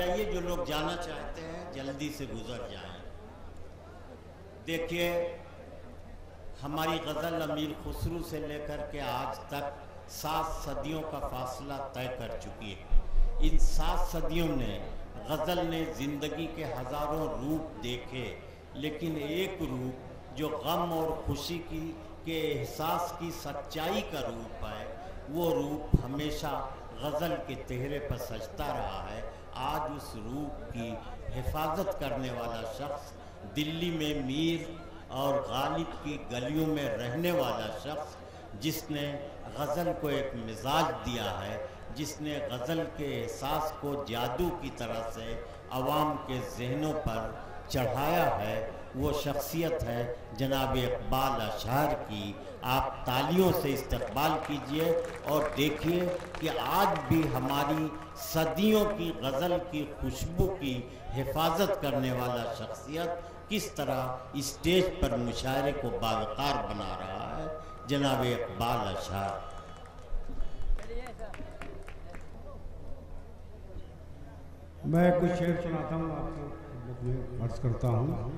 जाइए, जो लोग जाना चाहते हैं जल्दी से गुजर जाएं। देखिए, हमारी गज़ल अमीर खुसरू से लेकर के आज तक 7 सदियों का फासला तय कर चुकी है। इन 7 सदियों ने गज़ल ने ज़िंदगी के हज़ारों रूप देखे, लेकिन एक रूप जो गम और खुशी के एहसास की सच्चाई का रूप है, वो रूप हमेशा गज़ल के चेहरे पर सजता रहा है। आज उस रूप की हिफाजत करने वाला शख्स, दिल्ली में मीर और गालिब की गलियों में रहने वाला शख्स, जिसने गज़ल को एक मिजाज दिया है, जिसने गज़ल के एहसास को जादू की तरह से अवाम के जहनों पर चढ़ाया है, वो शख्सियत है जनाब इकबाल अशहर की। आप तालियों से इस्तकबाल कीजिए और देखिए कि आज भी हमारी सदियों की गज़ल की खुशबू की हिफाजत करने वाला शख्सियत किस तरह स्टेज पर मुशायरे को बावकार बना रहा है, जनाब इकबाल अशहर। मैं कुछ शेर सुनाता हूँ आपको, अर्ज करता हूँ।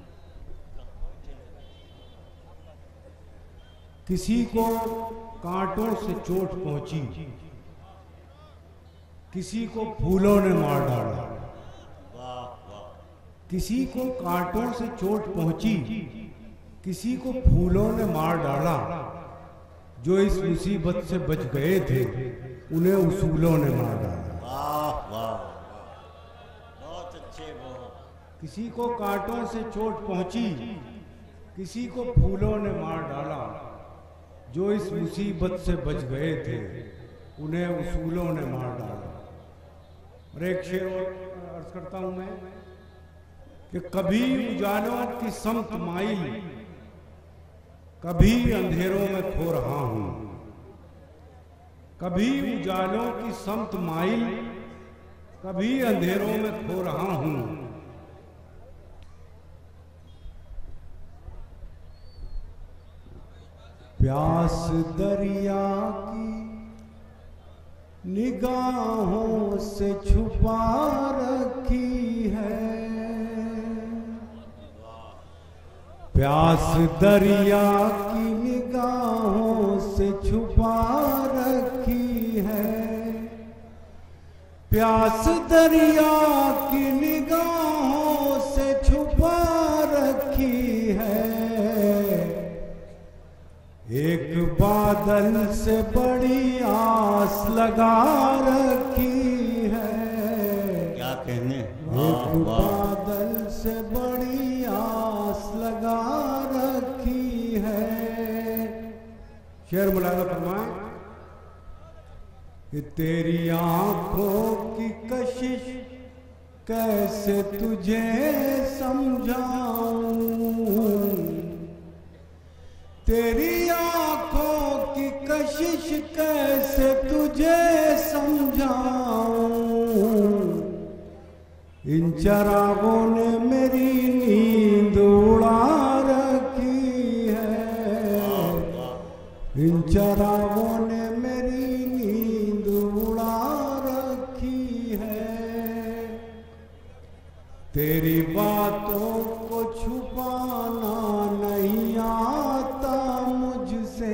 किसी को कांटों से चोट पहुंची, किसी को फूलों ने मार डाला। किसी को कांटों से चोट पहुंची, किसी को फूलों ने मार डाला। जो इस मुसीबत से बच गए थे, उन्हें उसूलों ने मार डाला। वाह वाह, बहुत अच्छे। वो किसी को कांटों से चोट पहुंची, किसी को फूलों ने मार डाला। जो इस मुसीबत से बच गए थे, उन्हें उसूलों ने मार डाला। और एक शेर और अर्ज करता हूं मैं कि कभी उजालों की समत माइल, कभी अंधेरों में खो रहा हूं। कभी उजालों की समत माइल, कभी अंधेरों में खो रहा हूं। प्यास दरिया की निगाहों से छुपा रखी है। प्यास दरिया की निगाहों से छुपा रखी है। प्यास दरिया की निगाहों से छुपा रखी है। एक बादल से बड़ी आस लगा रखी है। क्या कहने, एक बादल से बड़ी आस लगा रखी है। शेर मुलाजा फरमाए कि तेरी आंखों की कशिश कैसे तुझे समझाऊं। तेरी आंखों की कशिश कैसे तुझे समझाऊं। इन चरागों ने मेरी नींद उड़ा रखी है। इन चरागों ने मेरी नींद उड़ा रखी है। तेरी बातों को छुपाना नहीं आता मुझसे।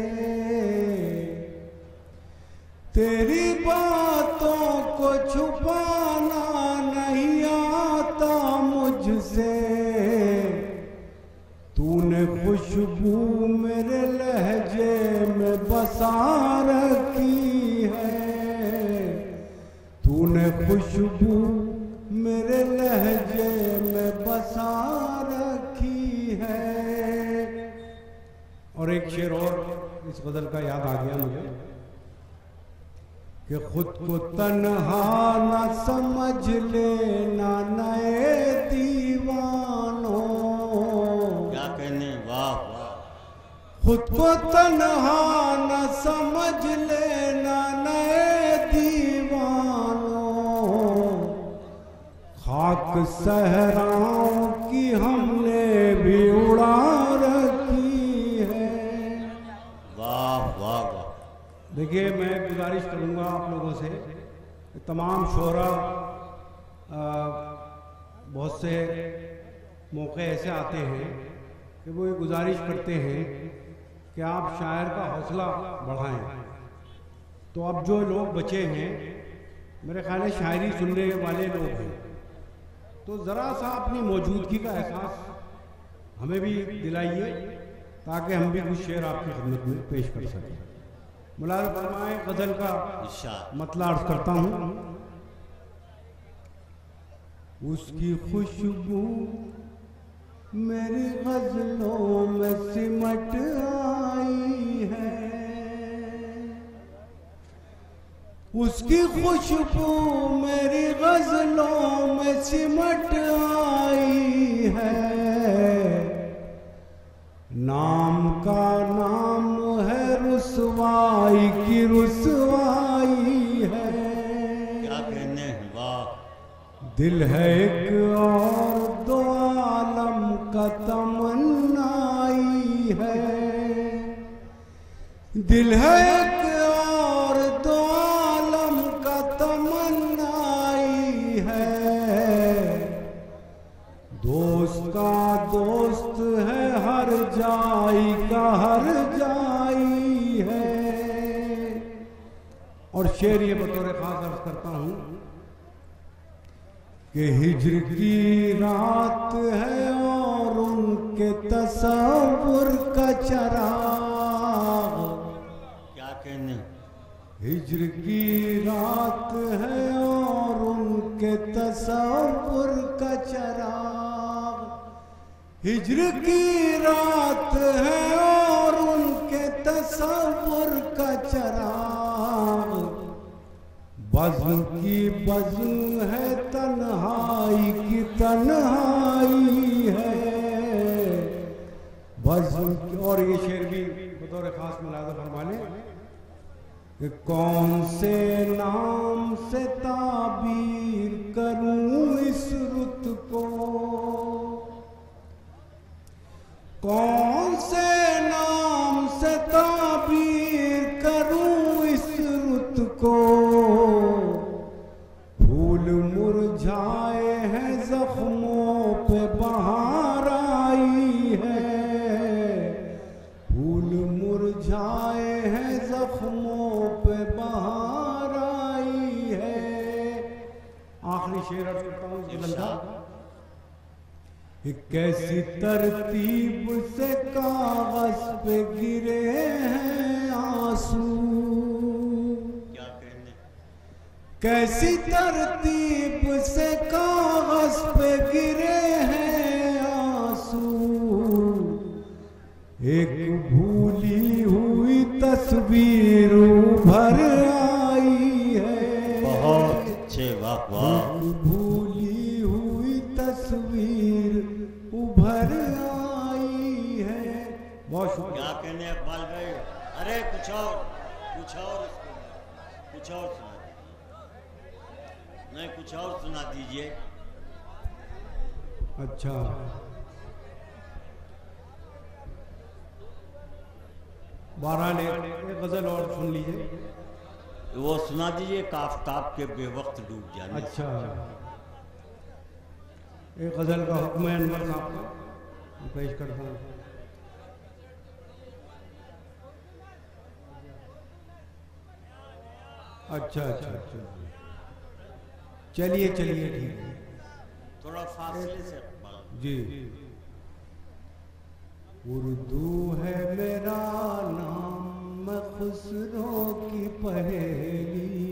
तेरी बातों को छुपाना नहीं आता मुझसे। तूने खुशबू मेरे लहजे में बसा रखी है। तूने खुशबू मेरे लहजे में बसा रखी है। और एक शेर और इस गजल का याद आ गया मुझे कि खुद को तन्हा न समझ लेना नए दीवानों। क्या कहने, वाह वाह। खुद को तन्हा न समझ लेना नए दीवानों। खाक सहराओं की हमने भी उड़ा रखी है। वाह वाह वाह। देखिए, मैं गुजारिश करूंगा आप लोगों से कि तमाम शोरा बहुत से मौके ऐसे आते हैं कि वो ये गुजारिश करते हैं कि आप शायर का हौसला बढ़ाएं। तो अब जो लोग बचे हैं, मेरे ख्याल है शायरी सुनने वाले लोग हैं, तो ज़रा सा अपनी मौजूदगी का एहसास हमें भी दिलाइए ताकि हम भी कुछ शेर आपकी खिदमत में पेश कर सकें। मुलाज़ फरमाएं, गज़ल का मतला अर्ज़ करता हूँ। उसकी खुशबू मेरी गज़लों में सिमट आई है, उसकी खुशबू मेरी गज़लों में सिमट आई है। नाम का नाम है रुसवाई की रुसवाई है। क्या कहने हैं, वाह। दिल है एक और दो आलम का तमन्नाई है। दिल है एक और दो आलम का तमन्नाई है। दोस्त का दोस्त है हर जाई का हर जाई है। और शेर ये बतौर खास अर्ज करता हूँ कि हिज्र की रात है और उनके तसव्वुर का चराग। क्या कहने, हिज्र की रात है और उनके तसव्वुर का चराग। हिज्र की रात है और उनके तसव्वुर का चराग। बज़्म की बज़्म है, तन्हाई की तन्हाई है। बज़्म की, और ये शेर भी बतौर खास मुलाज़ा फरमा लें कि कौन से नाम से ताबीर करूं इस रुत को, कौन से नाम से ताबीर करूं इस रुत को। फूल मुरझाए हैं जख्मों पे बहार आई है। फूल मुरझाए हैं जख्मों पे बहार आई है। आखिरी शेर अर्ज करता हूँ गज़ल का। कैसी तरतीब से कागज पे गिरे हैं आंसू। क्या कहने, कैसी तरतीब से कागज पे गिरे हैं आंसू। एक भूली हुई तस्वीर उभर आई है। बहुत अच्छे, वाह वाह। भूली हुई तस्वीर उभर आई है। बहुत शुक्रिया। क्या कहने इकबाल भाई, अरे कुछ और सुना नहीं, कुछ और सुना दीजिए। अच्छा, बहरहाल एक गजल और सुन लीजिए। वो सुना दीजिए, काफ्ताब के बेवक्त डूब जाने। अच्छा, एक गजल का हुक्म है अनवर साहब का, पेश करता हूँ। अच्छा अच्छा अच्छा, चलिए चलिए, ठीक है, थोड़ा फासले से जी। उर्दू है मेरा नाम, मैं खुसरो की पहेली।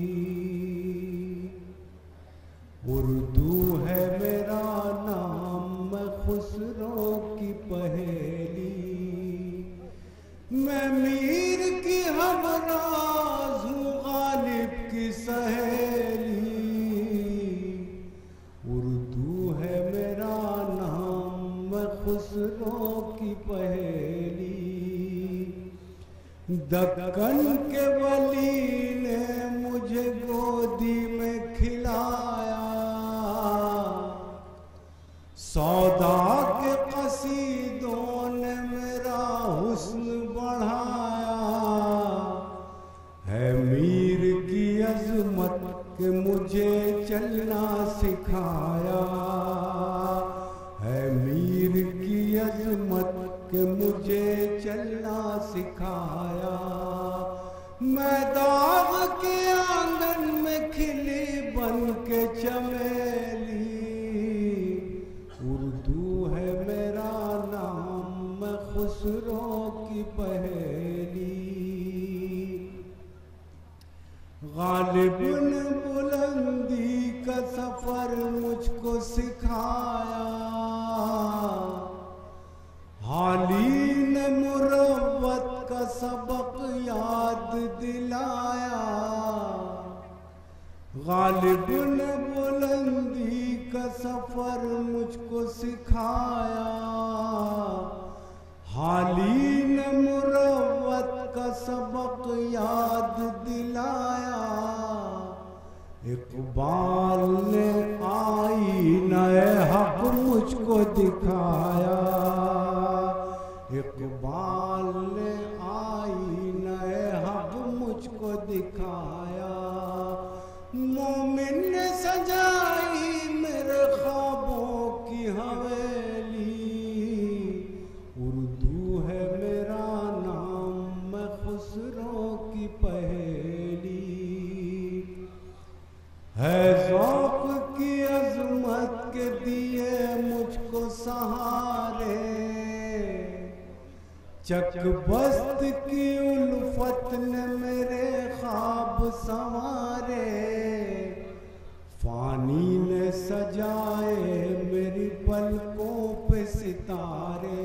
उर्दू है मेरा नाम, मैं खुसरो की पहेली। मैं मीर की हमराज हूँ, गालिब की सहेली। उर्दू है मेरा नाम, मैं खुसरो की पहेली। दक्कन के वली ने मुझे गोदी में खिलाया, सौदा के कसीदों ने मेरा हुस्न बढ़ाया। है मीर की अजमत के मुझे चलना सिखाया। सिखाया। मैं दाग के आंगन में खिली बन के चमेली, उर्दू है मेरा नाम, मैं खुसरो की पहेली। गालिब ने बुलंदी का सफर मुझको सिखाया, हाली ने मुरव्वत का सबक याद दिलाया। गालिब ने बुलंदी का सफर मुझको सिखाया, हाली ने मुरव्वत का सबक याद दिलाया। इकबाल ने आईने हक मुझको दिखाया, इकबाल ने आईने हक मुझको दिखाया। मोमिन ने सजाई मेरे ख्वाबों की हवेली, उर्दू है मेरा नाम, मैं खुसरो की पहेली। है ज़ौक़ की अज़मत के दिए मुझको सहारे, चकबस्त की उल्फत ने मेरे ख्वाब संवारे। फानी ने सजाए मेरी पलकों पे सितारे,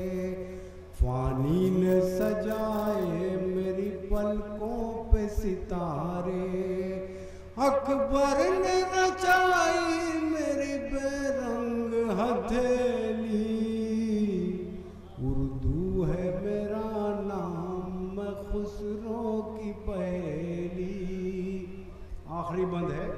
फानी ने सजाए मेरी पलकों पे सितारे। अकबर ने नचाई मेरी बेरंग हथेली, उर्दू है मेरा नाम, मैं खुसरो की पहेली। आखिरी बंद है।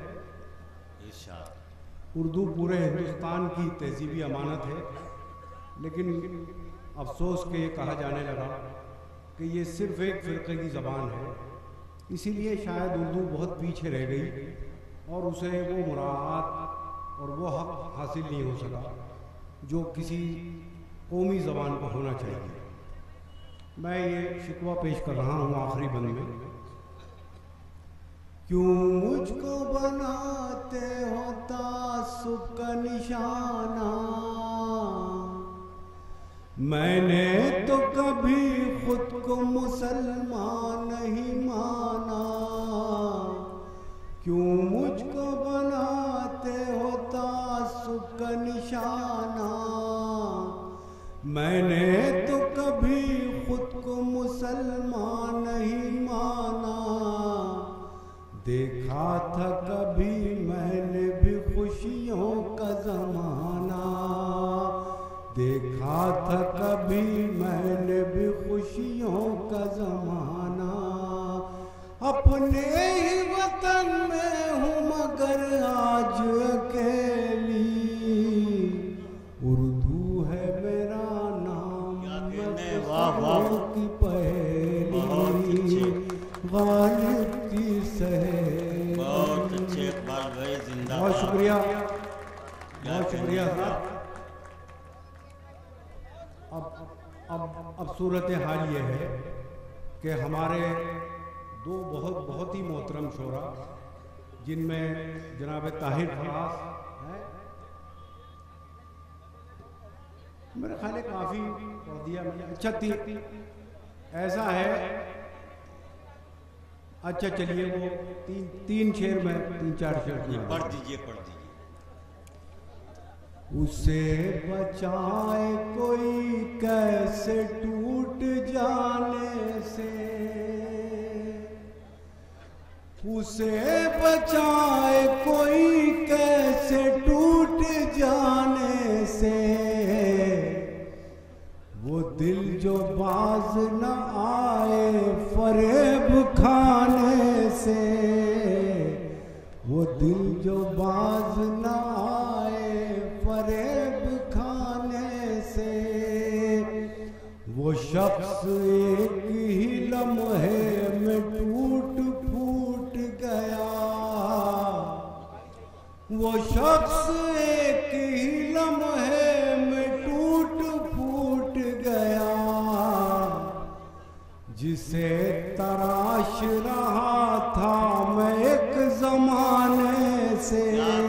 उर्दू पूरे हिंदुस्तान की तहजीबी अमानत है, लेकिन अफसोस के ये कहा जाने लगा कि ये सिर्फ एक फ़िरक़े की ज़बान है, इसीलिए शायद उर्दू बहुत पीछे रह गई और उसे वो मुराद और वो हक हासिल नहीं हो सका जो किसी कौमी ज़बान को होना चाहिए। मैं ये शिकवा पेश कर रहा हूँ आखिरी बंद में। क्यों मुझको बनाते हो तासुब का निशाना, मैंने तो कभी खुद को मुसलमान नहीं माना। क्यों मुझको बनाते हो तासुब का निशाना, मैंने तो कभी खुद को मुसलमान नहीं माना। देखा था कभी मैंने भी खुशियों का ज़माना, देखा था कभी मैंने भी खुशियों का ज़माना। अपने ही वतन में हूँ मगर आज अकेली, उर्दू है मेरा नाम, मैं खुसरो की पहेली। गालिब की सहेली। बहुत अच्छे इकबाल भाई, जिंदाबाद। बहुत शुक्रिया, बहुत शुक्रिया साहब। अब सूरत हाल ये है कि हमारे दो बहुत ही मोहतरम शोरा, जिनमें जनाब ताहिर फराज है, मेरा ख्याल है काफ़ी पढ़ दिया मैंने। अच्छा ऐसा है, अच्छा चलिए वो तीन शेर में 3-4 शेर पढ़ दीजिए, पढ़ दीजिए। उसे बचाए कोई कैसे टूट जाने से, उसे बचाए कोई कैसे टूट जाने से। वो दिल जो बाज न आए फरेब खाने से, वो दिल जो बाज न आए फरेब खाने से। वो शख्स एक ही लम्हे में टूट फूट गया, वो शख्स एक ही लम्हे में टूट फूट गया। जिसे तराश रहा था मैं एक जमाने से,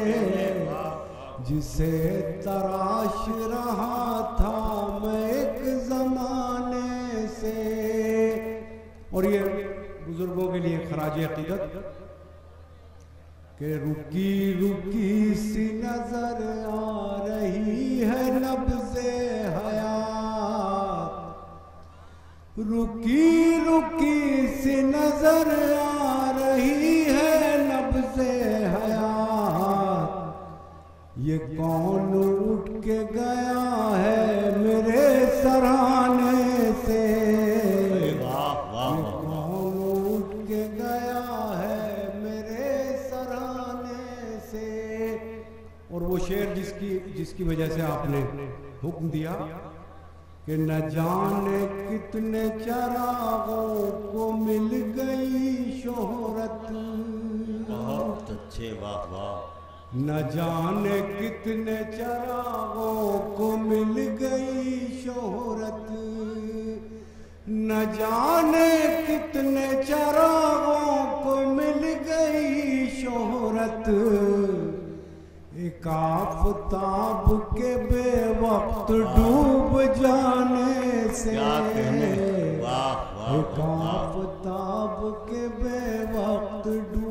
जिसे तराश रहा था मैं एक जमाने से। और ये बुजुर्गों के लिए खराज अकीदत कि रुकी रुकी सी नजर आ रही है नब्ज़े हयात, रुकी रुकी सी नजर आ रही है नब्ज़े हयात। ये कौन उठ के गया है मेरे सराहने से, ये कौन उठ के गया है मेरे सराहने से। और वो शेर जिसकी वजह से आपने हुक्म दिया कि न जाने कितने चरागों को मिल गई शोहरत। बहुत अच्छे, वाह वाह। न जाने कितने चरागों को मिल गई शोहरत, न जाने कितने चरागों को मिल गई शोहरत। एक आफताब के बेवक्त डूब जाने से, वाह वाह, एक आफताब के बेवक्त